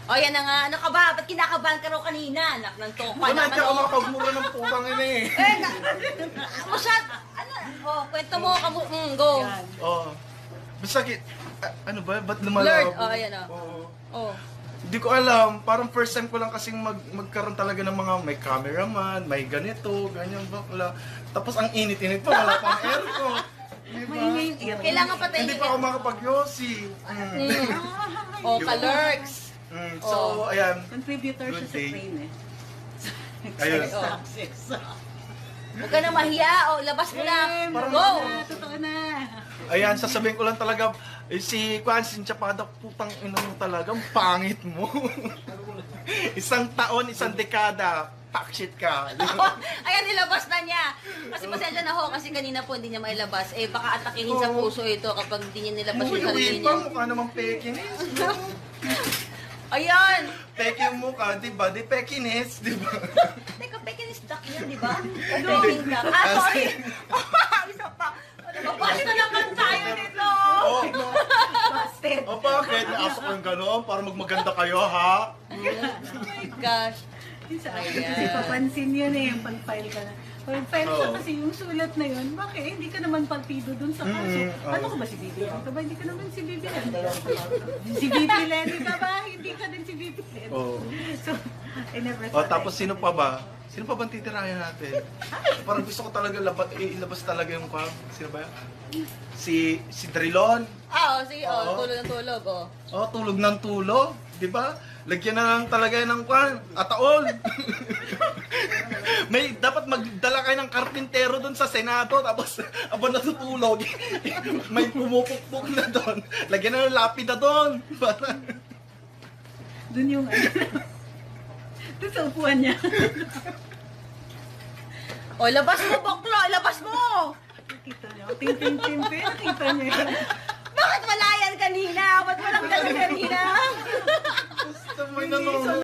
O, yan na nga. Ano ka ba? Ba't kinakabahan ka raw kanina? Anak ng topa Wala, naman. hindi ako makapagmura ng putang ina eh. Masyad. Ano? O, kwento mo. Go. Oo. Basta, ano ba? Ba't Blurred. lumalabo? O, ayan o. Oo. O. Hindi ko alam. Parang first time ko lang kasing magkaroon talaga ng mga may cameraman, may ganito, ganyan bakla. Tapos ang init-init pa, wala pang aircon. Diba? Kailangan pa tayo. Hindi pa ako makapag-yosi. O, ka-lurks. So, ayan. Contributor Good siya sa day. train eh. Ayun. Huwag ka na mahiya. O, labas mo na. Parang- Go. Totoo na. Ayan, sasabihin ko lang talaga, si Kwansin Chapada, putang ina mo talaga, ang pangit mo. Isang taon, isang dekada, packshit ka. Ayan, nilabas na niya. Kasi pasensya na ho, kasi kanina po hindi niya mailabas. Eh, baka atakihin sa puso ito kapag hindi niya nilabas yung sarili Uy, pa, niya. mukha namang Pekinis. Ayan! Peki yung mukha, di ba? Di Pekinis, di ba? Teka, Pekinis duck yan, di ba? Peking duck. Ah, sorry! Isa pa. Nababas na naman tayo nito! Oh, Busted! oh, bakit? Naasok ko yung gano'n para magmaganda kayo, ha? Oh my gosh. Sa Ayan. kasi papansin yun eh, yung pag-file ka na. Pag-file ka Oo. kasi yung sulat na yun, bakit? Hindi ka naman partido dun sa kaso. Oo. Ano ka ba si Bibi? Ka ba? Hindi ka naman si Bibi Len. Si Bibi Len ka ba? Hindi ka din si Bibi Len. Oo. So, I never Oh, thought tapos sino pa ba? Sino pa bang titirahin natin? Parang gusto ko talaga ilabas talaga yung pang. Sino ba yan? Si Drilon. Ah, sige. Oo. Tulog ng tulog. Oh, tulog ng tulog. Di ba? Lagyan na lang talaga ng kwan. Ataol. May dapat magdala kayo ng karpintero doon sa Senado tapos abang natutulog. May pumupukpuk na doon. Lagyan na ng lapida doon. Para dun yung ano. Dun sa upuan niya. O, labas mo, Boklo! Labas mo! Nakita niya. Ting-ting-ting-ting. Nakita niya yun. Bakit wala yan kanina? Ba't walang dala kanina? basta may nanong